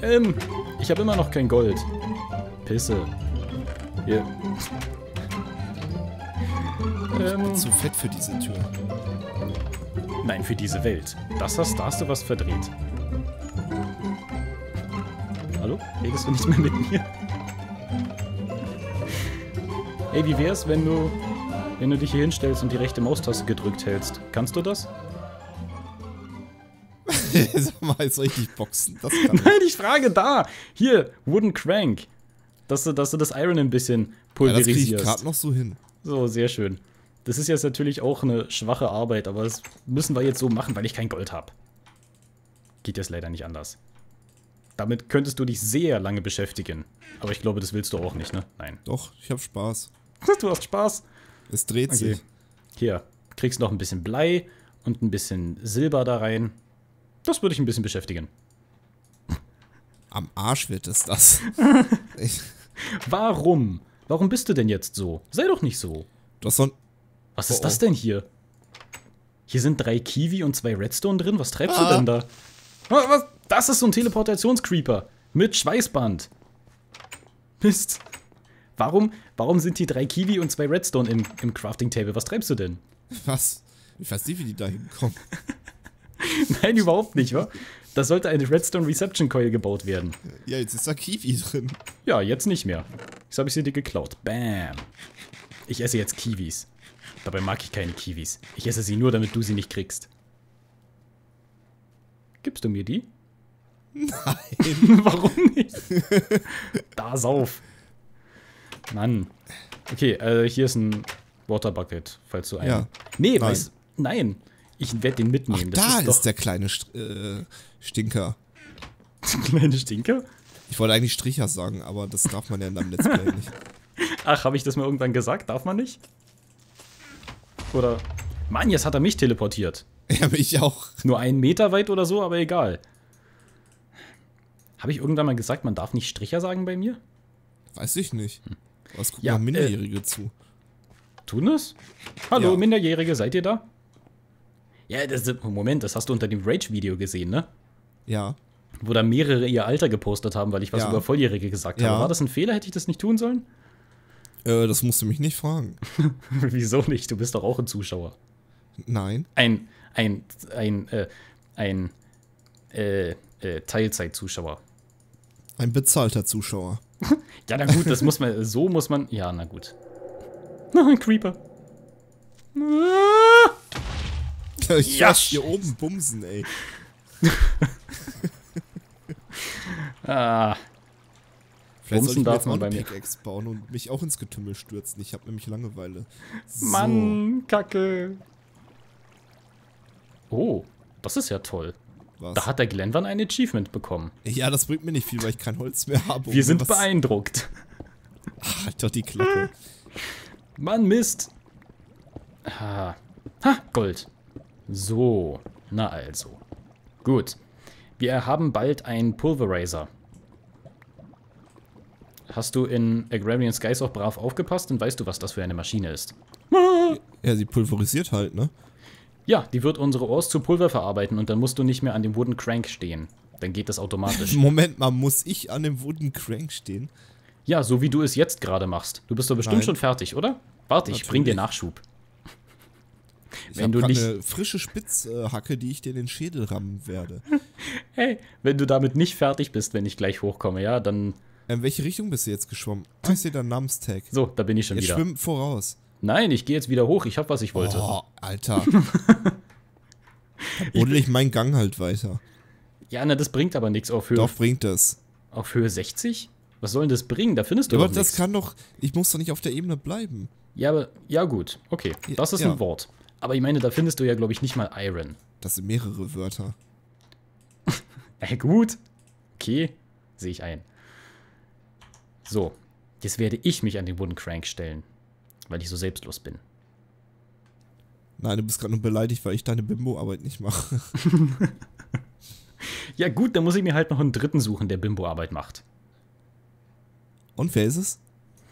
Ich habe immer noch kein Gold. Pisse. Hier. Ich bin zu fett für diese Tür. Nein, für diese Welt. Da hast du was verdreht. Hallo? Redest du nicht mehr mit mir? Ey, wie wär's, wenn du dich hier hinstellst und die rechte Maustaste gedrückt hältst? Kannst du das? Sag mal, soll ich nicht boxen? Das kann Nein, ich frage da. Hier, Wooden Crank. Dass du das Iron ein bisschen pulverisierst. Ja, das krieg ich gerade noch so hin. So, sehr schön. Das ist jetzt natürlich auch eine schwache Arbeit, aber das müssen wir jetzt so machen, weil ich kein Gold habe. Geht jetzt leider nicht anders. Damit könntest du dich sehr lange beschäftigen. Aber ich glaube, das willst du auch nicht, ne? Nein. Doch, ich habe Spaß. Du hast Spaß. Es dreht sich. Hier, kriegst noch ein bisschen Blei und ein bisschen Silber da rein. Das würde ich ein bisschen beschäftigen. Am Arsch wird es das. Warum? Warum bist du denn jetzt so? Sei doch nicht so. Du hast so ein... Was ist das denn hier? Hier sind 3 Kiwi und 2 Redstone drin. Was treibst du denn da? Was? Das ist so ein Teleportationscreeper. Mit Schweißband. Mist. Warum sind die 3 Kiwi und 2 Redstone im Crafting Table? Was treibst du denn? Was? Ich weiß nicht, wie die da hinkommen. Nein, überhaupt nicht, wa? Da sollte eine Redstone Reception Coil gebaut werden. Ja, jetzt ist da Kiwi drin. Ja, jetzt nicht mehr. Jetzt habe ich sie dir geklaut. Bam. Ich esse jetzt Kiwis. Dabei mag ich keine Kiwis. Ich esse sie nur, damit du sie nicht kriegst. Gibst du mir die? Nein. Warum nicht? Da, sauf. Mann. Okay, hier ist ein Water Bucket, falls du einen... Ja. Nee, Nein. nein. Ich werde den mitnehmen. Ach, Das ist der kleine Stinker. kleine Stinker? Ich wollte eigentlich Stricher sagen, aber das darf man ja in einem Let's Play nicht. Ach, habe ich das mal irgendwann gesagt? Darf man nicht? Oder... Mann, jetzt hat er mich teleportiert. Ja, mich auch. Nur 1 Meter weit oder so, aber egal. Habe ich irgendwann mal gesagt, man darf nicht Stricher sagen bei mir? Weiß ich nicht. Was gucken Ja, ja, Minderjährige zu? Tun es? Hallo, Ja. Minderjährige, seid ihr da? Ja, Moment, das hast du unter dem Rage-Video gesehen, ne? Ja. Wo da mehrere ihr Alter gepostet haben, weil ich was Ja. über Volljährige gesagt Ja. habe. War das ein Fehler? Hätte ich das nicht tun sollen? Das musst du mich nicht fragen. Wieso nicht? Du bist doch auch ein Zuschauer. Nein. Ein Teilzeit-Zuschauer. Ein bezahlter Zuschauer. Ja, na gut, das muss man, so muss man, ja, na gut. Ein Creeper. Ich Ja. lass hier oben bumsen, ey. Ah, Vielleicht soll Bumsen ich mir darf jetzt auch man eine bei mir. Pickaxe bauen und mich auch ins Getümmel stürzen. Ich habe nämlich Langeweile. So. Mann, Kacke. Oh, das ist ja toll. Was? Da hat der Glenvan ein Achievement bekommen. Ja, das bringt mir nicht viel, weil ich kein Holz mehr habe. Wir sind was- beeindruckt. Halt doch die Klappe. Mann, Mist. Ha, Gold. So, na also. Gut. Wir haben bald einen Pulverizer. Hast du in Agrarian Skies auch brav aufgepasst? Dann weißt du, was das für eine Maschine ist. Ja, sie pulverisiert halt, ne? Ja, die wird unsere Ores zu Pulver verarbeiten und dann musst du nicht mehr an dem Wooden Crank stehen. Dann geht das automatisch. Moment mal, muss ich an dem Wooden Crank stehen? Ja, so wie du es jetzt gerade machst. Du bist doch bestimmt Nein. schon fertig, oder? Warte, ich bring dir Natürlich. Nachschub. Ich Wenn habe du gerade nicht- eine frische Spitzhacke, die ich dir in den Schädel rammen werde. Hey, wenn du damit nicht fertig bist, wenn ich gleich hochkomme, ja, dann... In welche Richtung bist du jetzt geschwommen? Ah, ich sehe deinen Namenstag. So, da bin ich schon Jetzt wieder. schwimm voraus. Nein, ich gehe jetzt wieder hoch. Ich hab, was ich wollte. Oh, Alter. Dann buddel ich meinen Gang halt weiter. Ja, na, das bringt aber nichts auf Höhe, Doch, bringt das. auf Höhe 60? Was soll denn das bringen? Da findest du Aber doch das nichts. kann doch... Ich muss doch nicht auf der Ebene bleiben. Ja, aber, ja gut. Okay, das ist Ja. ein Wort. Aber ich meine, da findest du ja, glaube ich, nicht mal Iron. Das sind mehrere Wörter. Gut. Okay, sehe ich ein. So, jetzt werde ich mich an den Wooden Crank stellen, weil ich so selbstlos bin. Nein, du bist gerade nur beleidigt, weil ich deine Bimbo-Arbeit nicht mache. Ja gut, dann muss ich mir halt noch einen dritten suchen, der Bimbo-Arbeit macht. Und wer ist es?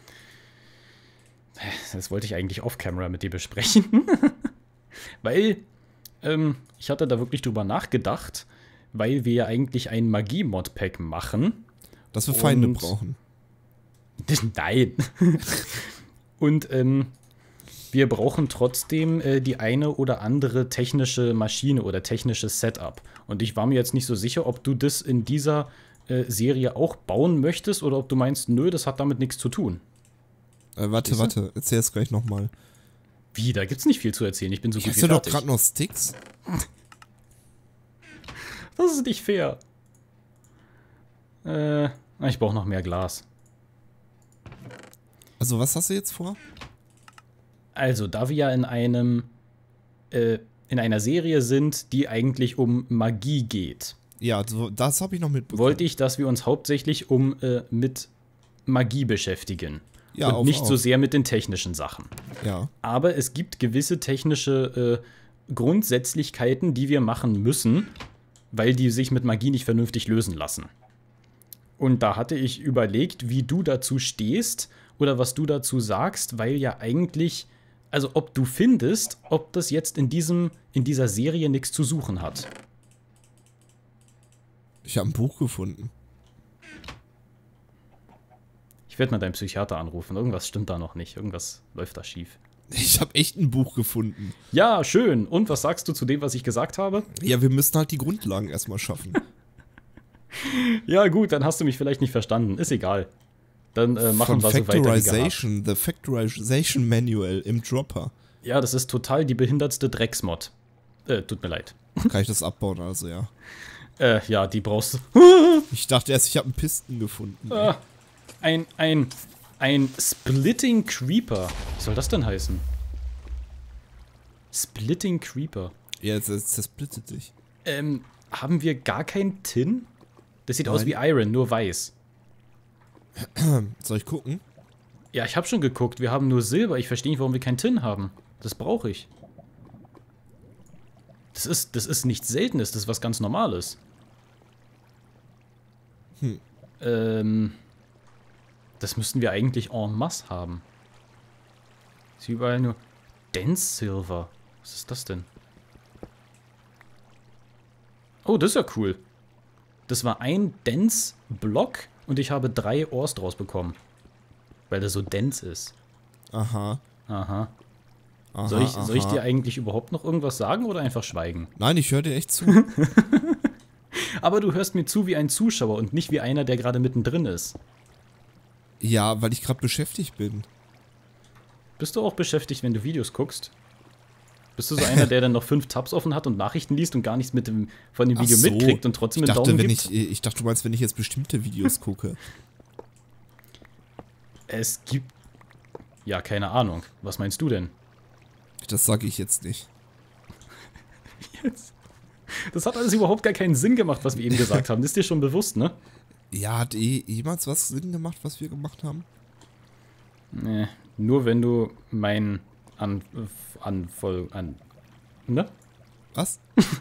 Das wollte ich eigentlich off-camera mit dir besprechen. Weil, ich hatte da wirklich drüber nachgedacht, weil wir ja eigentlich ein Magie-Mod-Pack machen. Dass wir Feinde Und- brauchen. Nein. Und wir brauchen trotzdem die eine oder andere technische Maschine oder technisches Setup. Und ich war mir jetzt nicht so sicher, ob du das in dieser Serie auch bauen möchtest oder ob du meinst, nö, das hat damit nichts zu tun. Warte, erzähl es gleich nochmal. Wie, da gibt's nicht viel zu erzählen. Ich bin so gut Hast wie du doch fertig. gerade noch Sticks? Das ist nicht fair. Ich brauche noch mehr Glas. Also, was hast du jetzt vor? Also, da wir ja in einer Serie sind, die eigentlich um Magie geht, Ja, das habe ich noch mitbekommen. wollte ich, dass wir uns hauptsächlich mit Magie beschäftigen. Ja, und nicht so sehr mit den technischen Sachen. Ja. Aber es gibt gewisse technische Grundsätzlichkeiten, die wir machen müssen, weil die sich mit Magie nicht vernünftig lösen lassen. Und da hatte ich überlegt, wie du dazu stehst oder was du dazu sagst, weil ja eigentlich, also ob du findest, ob das jetzt in dieser Serie nichts zu suchen hat. Ich habe ein Buch gefunden. Ich werde mal deinen Psychiater anrufen. Irgendwas stimmt da noch nicht. Irgendwas läuft da schief. Ich habe echt ein Buch gefunden. Ja, schön. Und was sagst du zu dem, was ich gesagt habe? Ja, wir müssen halt die Grundlagen erstmal schaffen. Ja, gut, dann hast du mich vielleicht nicht verstanden. Ist egal. Dann machen wir so weiter wie gehabt. Factorization, the Factorization Manual im Dropper. Ja, das ist total die behindertste Drecksmod. Tut mir leid. Kann ich das abbauen, also ja. Ja, die brauchst du. Ich dachte erst, ich habe einen Pisten gefunden. Ein Splitting Creeper. Was soll das denn heißen? Splitting Creeper. Ja, das zersplittet sich. Haben wir gar kein Tin? Das sieht Nein. aus wie Iron, nur weiß. Soll ich gucken? Ja, ich habe schon geguckt. Wir haben nur Silber. Ich verstehe nicht, warum wir kein Tin haben. Das brauche ich. Das ist nichts Seltenes. Das ist was ganz Normales. Das müssten wir eigentlich en masse haben. Ist überall nur Dense Silver. Was ist das denn? Oh, das ist ja cool. Das war ein Dense-Block und ich habe 3 Ores draus bekommen. Weil der so dense ist. Aha. Aha. Aha, Soll ich aha. dir eigentlich überhaupt noch irgendwas sagen oder einfach schweigen? Nein, ich höre dir echt zu. Aber du hörst mir zu wie ein Zuschauer und nicht wie einer, der gerade mittendrin ist. Ja, weil ich gerade beschäftigt bin. Bist du auch beschäftigt, wenn du Videos guckst? Bist du so einer, der dann noch 5 Tabs offen hat und Nachrichten liest und gar nichts von dem Ach Video so. mitkriegt und trotzdem Ich einen dachte, Daumen wenn gibt? ich dachte, du meinst, wenn ich jetzt bestimmte Videos gucke. Es gibt... Ja, keine Ahnung. Was meinst du denn? Das sage ich jetzt nicht. Das hat alles überhaupt gar keinen Sinn gemacht, was wir eben gesagt haben. Das ist dir schon bewusst, ne? Ja, hat jemals was Sinn gemacht, was wir gemacht haben? Nee, nur wenn du mein ne? Was?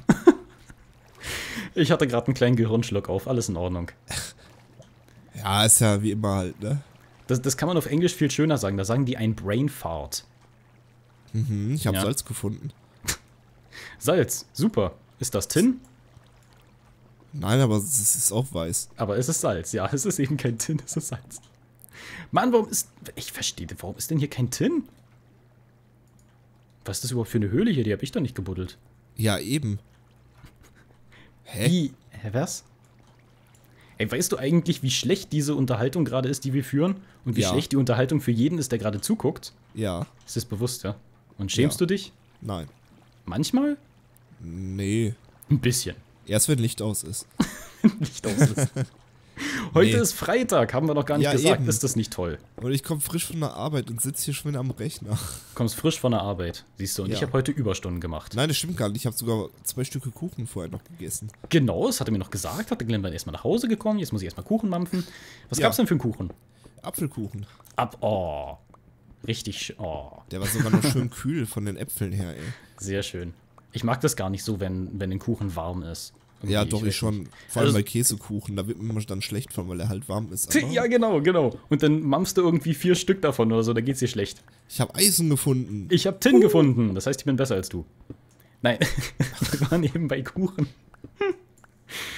Ich hatte gerade einen kleinen Gehirnschluck auf. Alles in Ordnung. Ja, ist ja wie immer halt, ne? Das kann man auf Englisch viel schöner sagen. Da sagen die ein Brain Fart. Ich habe Ja. Salz gefunden. Salz, super. Ist das Tin? Nein, aber es ist auch weiß. Aber es ist Salz, ja. Es ist eben kein Tin, es ist Salz. Mann, warum ist... Ich verstehe, warum ist denn hier kein Tin? Was ist das überhaupt für eine Höhle hier? Die habe ich doch nicht gebuddelt. Ja, eben. Hä? Wie? Hä, was? Ey, weißt du eigentlich, wie schlecht diese Unterhaltung gerade ist, die wir führen? Und wie Ja. schlecht die Unterhaltung für jeden ist, der gerade zuguckt? Ja. Ist das bewusst, ja? Und schämst du dich? Nein. Manchmal? Nee. Ein bisschen. Erst wenn Licht aus ist. Nicht aus ist. Heute Nee. ist Freitag, haben wir noch gar nicht Ja, gesagt. eben. Ist das nicht toll? Und ich komme frisch von der Arbeit und sitze hier schon wieder am Rechner. Du kommst frisch von der Arbeit, siehst du. Und Ja. ich habe heute Überstunden gemacht. Nein, das stimmt gar nicht. Ich habe sogar 2 Stücke Kuchen vorher noch gegessen. Genau, das hat er mir noch gesagt. Hat der Glenn dann erstmal nach Hause gekommen. Jetzt muss ich erstmal Kuchen mampfen. Was Ja. gab's denn für einen Kuchen? Apfelkuchen. Oh. Richtig, oh. Der war sogar noch schön kühl von den Äpfeln her, ey. Sehr schön. Ich mag das gar nicht so, wenn ein Kuchen warm ist. Ja, Irgendwie, doch, ich weiß schon. nicht. Vor allem Also- bei Käsekuchen. Da wird mir immer dann schlecht von, weil er halt warm ist. Aber Ja, genau. Und dann mampfst du irgendwie 4 Stück davon oder so, da geht's dir schlecht. ich habe Eisen gefunden. Ich habe Tin gefunden. Das heißt, ich bin besser als du. Nein, wir waren eben bei Kuchen.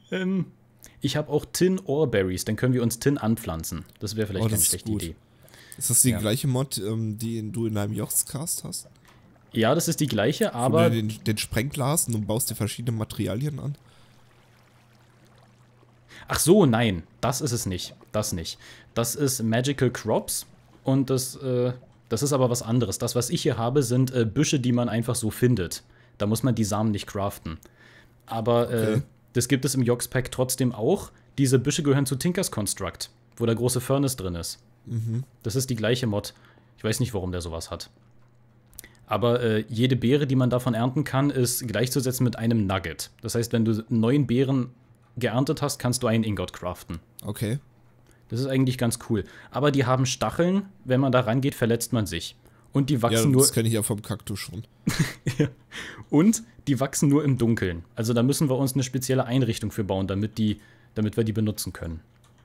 Ich habe auch Tin Ore Berries, dann können wir uns Tin anpflanzen. Das wäre vielleicht Oh, keine das ist schlechte gut. Idee. Ist das die Ja. gleiche Mod, die du in deinem Yogscast hast? Ja, das ist die gleiche, Wo aber du den Sprenkler hast und baust dir verschiedene Materialien an? ach so, nein, das ist es nicht. Das nicht. Das ist Magical Crops und das ist aber was anderes. Das, was ich hier habe, sind Büsche, die man einfach so findet. Da muss man die Samen nicht craften. Aber Okay. das gibt es im Yogs-Pack trotzdem auch. Diese Büsche gehören zu Tinker's Construct, wo der große Furnace drin ist. Das ist die gleiche Mod. Ich weiß nicht, warum der sowas hat. Aber jede Beere, die man davon ernten kann, ist gleichzusetzen mit einem Nugget. Das heißt, wenn du 9 Beeren geerntet hast, kannst du einen Ingot craften. Okay. Das ist eigentlich ganz cool. Aber die haben Stacheln. Wenn man da rangeht, verletzt man sich. Und die Ja, wachsen nur. das kenne ich ja vom Kaktus schon. Und die wachsen nur im Dunkeln. Also da müssen wir uns eine spezielle Einrichtung für bauen, damit wir die benutzen können.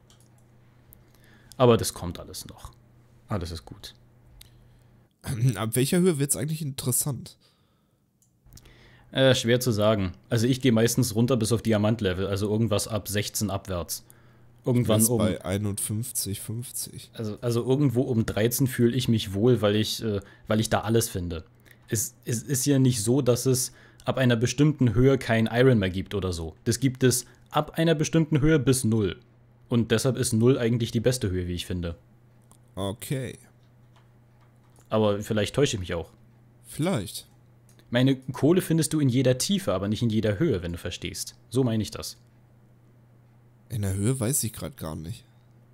Aber das kommt alles noch. Alles ist gut. Ab welcher Höhe wird es eigentlich interessant? Schwer zu sagen. Also ich gehe meistens runter bis auf Diamantlevel, also irgendwas ab 16 abwärts. Irgendwann Jetzt um. bei 51, 50. Also irgendwo um 13 fühle ich mich wohl, weil ich da alles finde. Es ist ja nicht so, dass es ab einer bestimmten Höhe kein Iron mehr gibt oder so. Das gibt es ab einer bestimmten Höhe bis 0. Und deshalb ist 0 eigentlich die beste Höhe, wie ich finde. Okay. Aber vielleicht täusche ich mich auch. Vielleicht. Meine Kohle findest du in jeder Tiefe, aber nicht in jeder Höhe, wenn du verstehst. So meine ich das. In der Höhe weiß ich gerade gar nicht.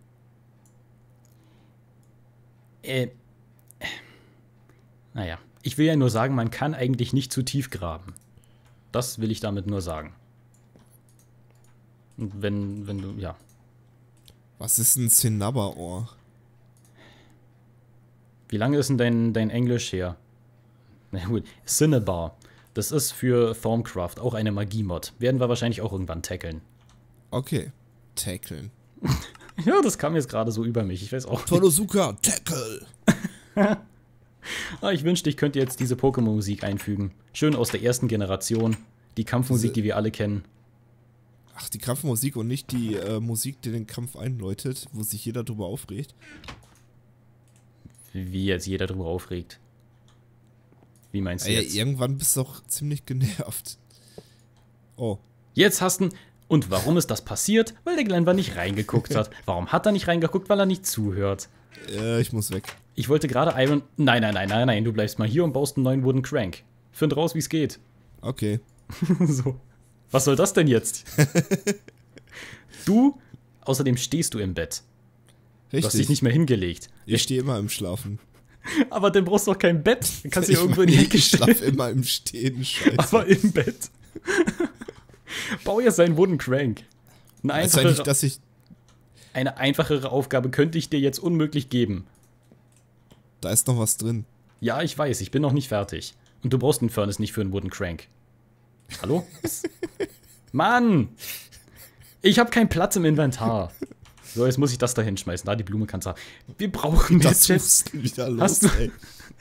Naja, ich will ja nur sagen, man kann eigentlich nicht zu tief graben. Das will ich damit nur sagen. Und wenn du, ja. Was ist ein Cinnabar-Ohr? Wie lange ist denn dein Englisch her? Na gut, Cinnabar. Das ist für Thorncraft auch eine Magie-Mod. Werden wir wahrscheinlich auch irgendwann tackeln. Okay. Tackeln. Ja, das kam jetzt gerade so über mich. Ich weiß auch nicht. Tolosuka, tackle! Ich wünschte, ich könnte jetzt diese Pokémon-Musik einfügen. Schön aus der ersten Generation. Die Kampfmusik, die wir alle kennen. Ach, die Kampfmusik und nicht die Musik, die den Kampf einläutet, wo sich jeder drüber aufregt. Wie jetzt jeder drüber aufregt. Wie meinst du Ja, jetzt? irgendwann bist du auch ziemlich genervt. Oh. Jetzt hast du. Und warum ist das passiert? Weil der Glenn nicht reingeguckt hat. Warum hat er nicht reingeguckt? Weil er nicht zuhört. Ich muss weg. Ich wollte gerade Iron. Nein, du bleibst mal hier und baust einen neuen Wooden Crank. Find raus, wie es geht. Okay. So. Was soll das denn jetzt? Außerdem stehst du im Bett. Du hast dich Richtig. nicht mehr hingelegt. Ich stehe immer im Schlafen. Aber dann brauchst du doch kein Bett. Dann kannst du hier irgendwo in die Ecke Ich stellen. schlafe immer im Stehen, scheiße. Aber im Bett. Bau jetzt einen Wooden Crank. Heißt eigentlich, dass ich... Eine einfachere Aufgabe könnte ich dir jetzt unmöglich geben. Da ist noch was drin. Ja, ich weiß, ich bin noch nicht fertig. Und du brauchst einen Furnace nicht für einen Wooden Crank. Hallo? Was? Mann! Ich habe keinen Platz im Inventar. So, jetzt muss ich das da hinschmeißen. Da, die Blume kannst du haben. Wir brauchen Das jetzt. ist wieder los, ey.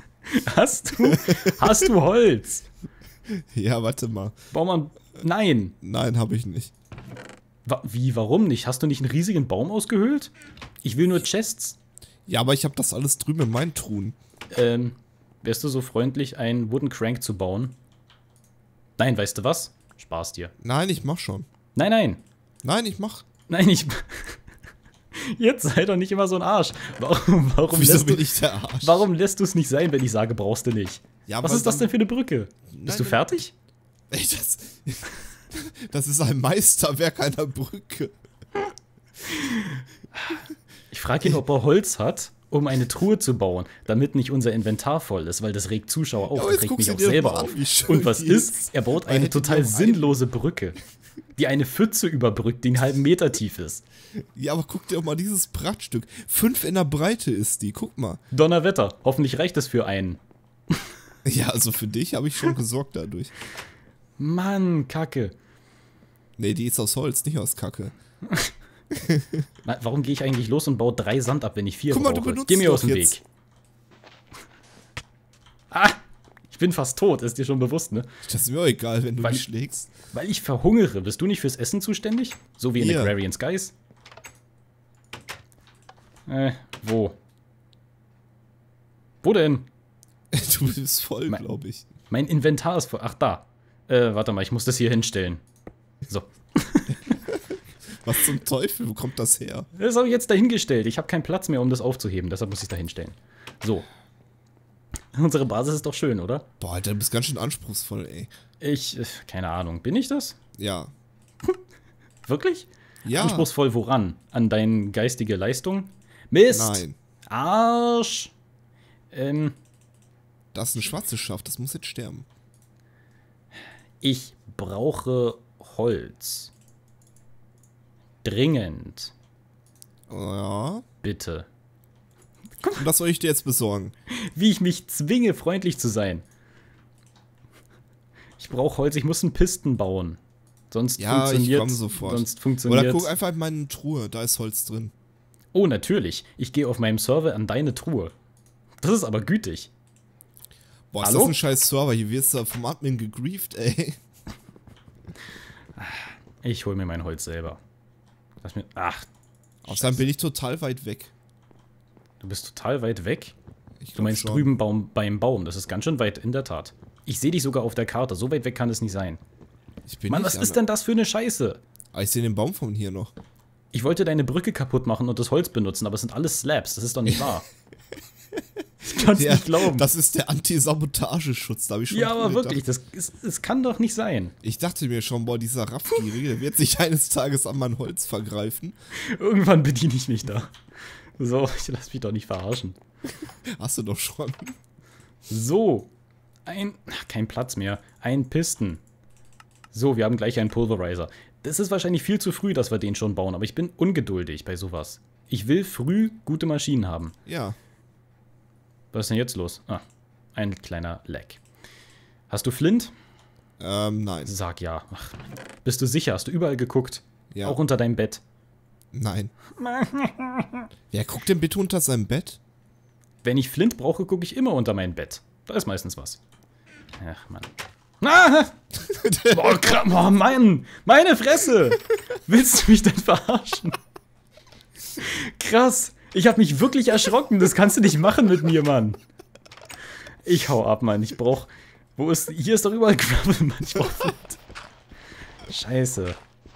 Hast du Holz? Ja, warte mal. Baumann, nein. Nein, habe ich nicht. Wie, warum nicht? Hast du nicht einen riesigen Baum ausgehöhlt? Ich will nur Chests. Ja, aber ich habe das alles drüben in meinen Truhen. Wärst du so freundlich, einen Wooden Crank zu bauen? Nein, weißt du was? Spaß dir. Nein, ich mach schon. Nein. Nein, ich mach. Nein, Jetzt sei doch nicht immer so ein Arsch. Wieso bin ich der Arsch? Warum lässt du es nicht sein, wenn ich sage, brauchst du nicht? Ja, Was weil ist das dann- denn für eine Brücke? Bist du Nein, fertig? Ey, das ist ein Meisterwerk einer Brücke. Ich frage ihn, ob er Holz hat, um eine Truhe zu bauen, damit nicht unser Inventar voll ist, weil das regt Zuschauer auf, Ja, aber das jetzt regt mich guckst du auch dir selber mal an, auf. wie schön Und was die ist? ist. Er baut Weil eine hätte die total auf sinnlose Brücke, die eine Pfütze überbrückt, die einen halben Meter tief ist. Ja, aber guck dir doch mal dieses Prachtstück. 5 in der Breite ist die, guck mal. Donnerwetter, hoffentlich reicht es für einen. Ja, also für dich habe ich schon gesorgt dadurch. Mann, Kacke. Nee, die ist aus Holz, nicht aus Kacke. Warum gehe ich eigentlich los und baue 3 Sand ab, wenn ich 4 Guck mal, brauche? du benutzt Geh mir doch aus dem jetzt- Weg. Ah, Ich bin fast tot, ist dir schon bewusst, ne? Das ist mir auch egal, wenn du mich schlägst. Weil ich verhungere. Bist du nicht fürs Essen zuständig? So wie in Hier. Agrarian Skies? Wo? Wo denn? Du bist voll, Mein- glaube ich. Mein Inventar ist voll. Ach, da. Warte mal, ich muss das hier hinstellen. So. Was zum Teufel? Wo kommt das her? Das habe ich jetzt dahingestellt. Ich habe keinen Platz mehr, um das aufzuheben. Deshalb muss ich es da hinstellen. So. Unsere Basis ist doch schön, oder? Boah, Alter, du bist ganz schön anspruchsvoll, ey. Keine Ahnung. Bin ich das? Ja. Wirklich? Ja. Anspruchsvoll woran? An deine geistige Leistung? Mist! Nein. Arsch! Das ist ein schwarzes Schaf, das muss jetzt sterben. Ich brauche Holz. Dringend. Ja. Bitte. Und das soll ich dir jetzt besorgen. Wie ich mich zwinge, freundlich zu sein. Ich brauche Holz, ich muss einen Pisten bauen. Sonst Ja, ich funktioniert. komme sofort. Sonst funktioniert. Oder guck einfach in meine Truhe, da ist Holz drin. Oh, natürlich. Ich gehe auf meinem Server an deine Truhe. Das ist aber gütig. Boah, ist Hallo? das ein scheiß Server, hier wirst du vom Admin gegrieft, ey. Ich hole mir mein Holz selber. Lass mir. Ach, Außerdem bin ich total weit weg. du bist total weit weg. Ich Du glaub meinst schon. drüben beim Baum. Das ist ganz schön weit, in der Tat. Ich sehe dich sogar auf der Karte. So weit weg kann es nicht sein. Ich bin Mann, nicht was ist denn das für eine Scheiße? Ah, ich sehe den Baum von hier noch. Ich wollte deine Brücke kaputt machen und das Holz benutzen, aber es sind alles Slabs. Das ist doch nicht wahr. Ich kann es nicht glauben. Das ist der Anti-Sabotageschutz, da habe ich schon Ja, dran aber gedacht. wirklich, das kann doch nicht sein. Ich dachte mir schon, boah, dieser Raffgierige, der wird sich eines Tages an mein Holz vergreifen. Irgendwann bediene ich mich da. So, ich lass mich doch nicht verarschen. Hast du doch schon. So, kein Platz mehr. Ein Pisten. So, wir haben gleich einen Pulverizer. Das ist wahrscheinlich viel zu früh, dass wir den schon bauen, aber ich bin ungeduldig bei sowas. Ich will früh gute Maschinen haben. Ja. Was ist denn jetzt los? Ah, ein kleiner Leck. Hast du Flint? Nein. Sag ja. Ach, bist du sicher? Hast du überall geguckt? Ja. Auch unter deinem Bett? Nein. Wer guckt denn bitte unter seinem Bett? Wenn ich Flint brauche, gucke ich immer unter mein Bett. Da ist meistens was. Ach, Mann. Ah! Oh, Mann! Meine Fresse! Willst du mich denn verarschen? Krass. Ich habe mich wirklich erschrocken. Das kannst du nicht machen mit mir, Mann. Ich hau ab, Mann. Ich brauch... Hier ist doch überall Gravel, Mann. Ich brauch Flint. Scheiße.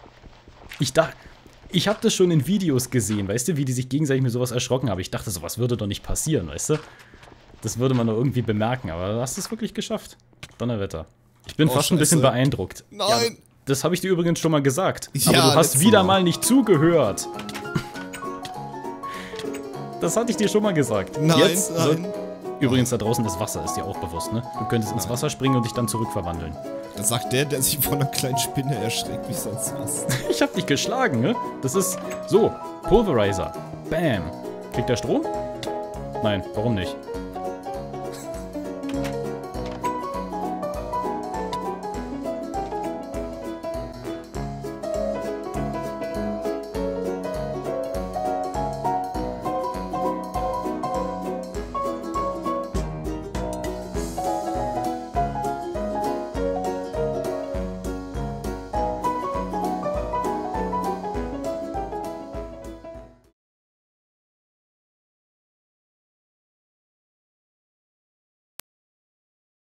Ich habe das schon in Videos gesehen, weißt du, wie die sich gegenseitig mit sowas erschrocken haben. Ich dachte, sowas würde doch nicht passieren, weißt du? Das würde man doch irgendwie bemerken, aber du hast es wirklich geschafft. Donnerwetter. Ich bin fast ein bisschen Scheiße. beeindruckt. Nein! Ja, das habe ich dir übrigens schon mal gesagt. Ja, Aber du hast letztes wieder Mal. mal nicht zugehört. Das hatte ich dir schon mal gesagt. Nein, Jetzt, nein. Übrigens, da draußen ist Wasser, ist dir auch bewusst, ne? Du könntest ins Wasser springen und dich dann zurückverwandeln. Das sagt der sich von einer kleinen Spinne erschreckt, wie sonst was. Ich hab dich geschlagen, ne? Das ist... So, Pulverizer. Bam. Kriegt der Strom? Nein, warum nicht?